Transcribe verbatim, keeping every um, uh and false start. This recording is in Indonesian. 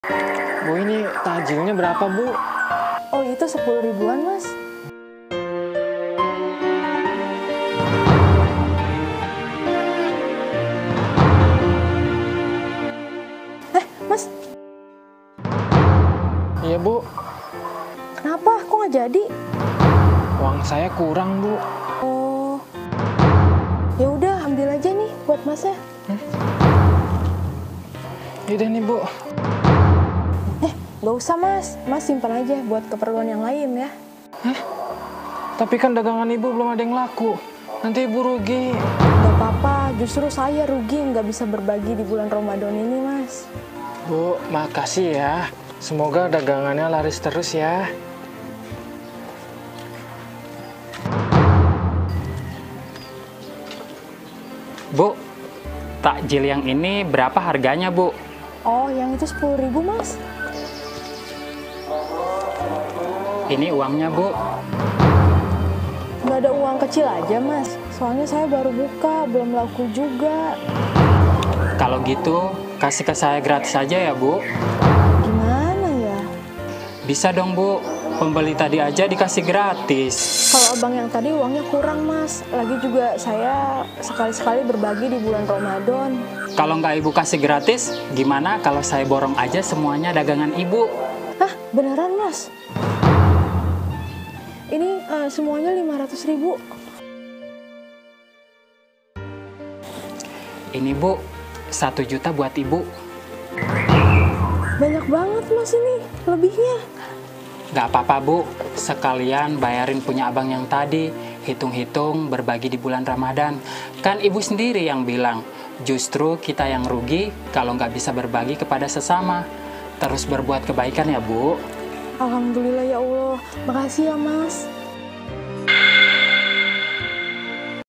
Bu, ini takjilnya berapa, Bu? Oh, itu sepuluh ribuan, Mas. Eh, Mas. Iya, Bu. Kenapa? Kok nggak jadi? Uang saya kurang, Bu. Oh. Ya udah, ambil aja nih buat Masnya. Hmm? Yaudah nih, Bu. Eh, nggak usah, Mas. Mas simpan aja buat keperluan yang lain ya. Hah? Tapi kan dagangan Ibu belum ada yang laku. Nanti Ibu rugi. Nggak apa-apa, justru saya rugi nggak bisa berbagi di bulan Ramadan ini, Mas. Bu, makasih ya. Semoga dagangannya laris terus ya. Bu, takjil yang ini berapa harganya, Bu? Oh, yang itu sepuluh ribu, Mas. Ini uangnya, Bu. Nggak ada uang kecil aja, Mas. Soalnya saya baru buka, belum laku juga. Kalau gitu, kasih ke saya gratis aja ya, Bu. Gimana ya? Bisa dong, Bu. Pembeli tadi aja dikasih gratis. Kalau abang yang tadi uangnya kurang, Mas. Lagi juga saya sekali-sekali berbagi di bulan Ramadan. Kalau nggak Ibu kasih gratis, gimana kalau saya borong aja semuanya dagangan Ibu? Hah, beneran, Mas? Ini uh, semuanya lima ratus ribu. Ini, Bu, satu juta buat Ibu. Banyak banget, Mas, ini lebihnya. Nggak apa-apa, Bu. Sekalian bayarin punya abang yang tadi. Hitung-hitung berbagi di bulan Ramadan. Kan Ibu sendiri yang bilang, justru kita yang rugi kalau nggak bisa berbagi kepada sesama. Terus berbuat kebaikan ya, Bu. Alhamdulillah ya Allah. Makasih ya, Mas.